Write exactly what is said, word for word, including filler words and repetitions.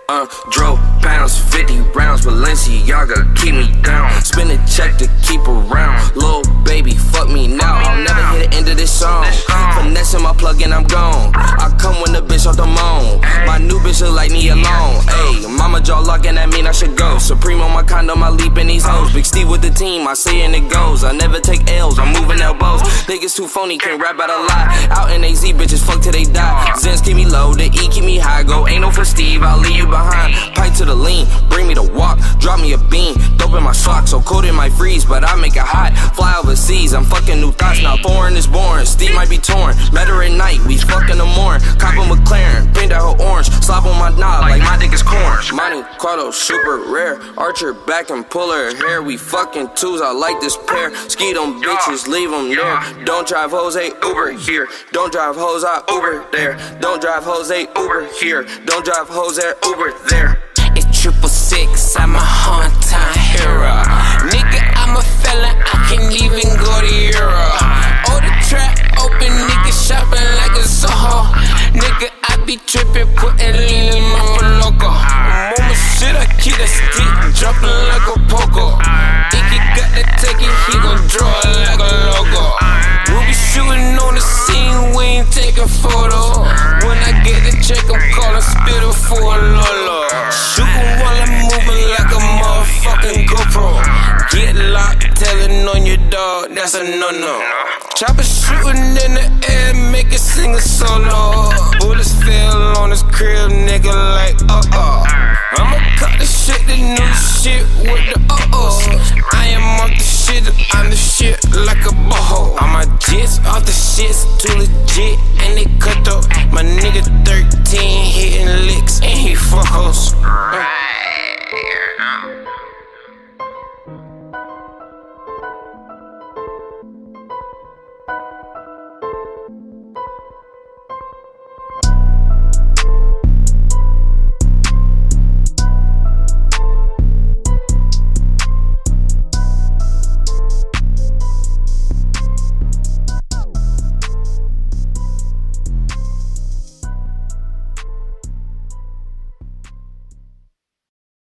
Uh, drove pounds, fifty rounds, Balenciaga keep me down. Spin a check to keep around. Lil' baby, fuck me now. I'll never hit the end of this song. Finessing my plug and I'm gone. I come when the bitch off the moan. My new bitch look like me alone. Ayy, mama jaw locking, that mean I should go. Supreme on my condom, I leap in these hoes. Big Steve with the team, I say and it goes. I never take L's, I'm moving elbows. Niggas too phony, can't rap out a lot. Out in A Z, bitches fuck till they die. Zens keep me low, the E keep me high. Go ain't no for Steve, I'll leave you behind. Pipe to the lean, bring me the walk. Drop me a bean, dope in my socks. So cold it might freeze, but I make it hot. Fly overseas, I'm fucking new thoughts. Now foreign is born, Steve might be torn. Met her at night, we fuck in the morning. Cop a McLaren, paint that whole orange. Slap on my knob like my dick is corn. Monte Carlo, super rare. Archer back and pull her hair. We fucking twos, I like this pair. Ski them bitches, leave them there. Don't drive Jose, Uber here. Don't drive Jose, Uber there. Don't drive Jose, Uber here. Don't drive Jose, Uber there. It's triple six, I'm a hometown hero. Nigga, I'm a felon, I can't even go to Europe. Oh, the trap open, nigga shopping like a Soho. Nigga, I be tripping, putting lean in my loco. I'm on my shit, I keep that stick, dropping like a pogo. Iggy got the ticket, he gon' draw it like a logo. We'll be shooting on the scene, we ain't taking photos. When I get the check, I'm calling Spitter for a Lolo. Shootin' while I'm moving like a motherfucking GoPro. Get locked, telling on your dog, that's a no-no. Chopper shootin' in the air, make it sing a solo. Bullets fell on his crib, nigga, like uh-oh. I'ma cut the shit, the new shit with the uh-oh. I am off the shit, I'm the shit like a boho. All my jits off the shits, too legit, and they cut up. My nigga thirteen hitting licks, and he fuck hoes.